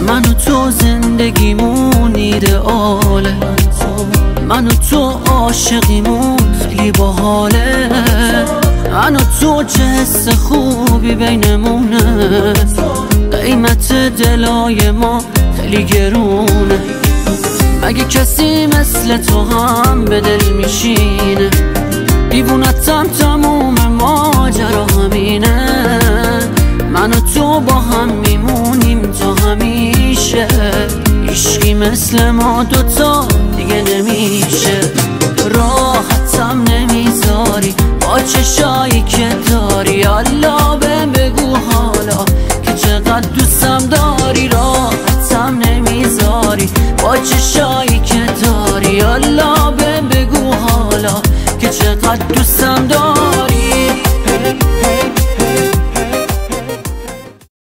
من و تو زندگیمون ایدئاله، من و تو عاشقیمون خیلی باحاله، من و تو چه حس خوبی بینمونه، قیمت دلای ما خیلی گرونه. مگه کسی مثل تو هم به دل میشینه؟ دیوونتم تموم ماجرا همینه، من و تو با هم میمونیم تا همیشه، عشقی مثل ما دوتا دیگه نمیشه. راحتم نمیذاری با چشایی که داری، الله بهم بگو حالا که چقدر دوستم داری. راحتم نمیذاری با چشایی که داری، الله بهم بگو حالا که چقدر دوستم داری.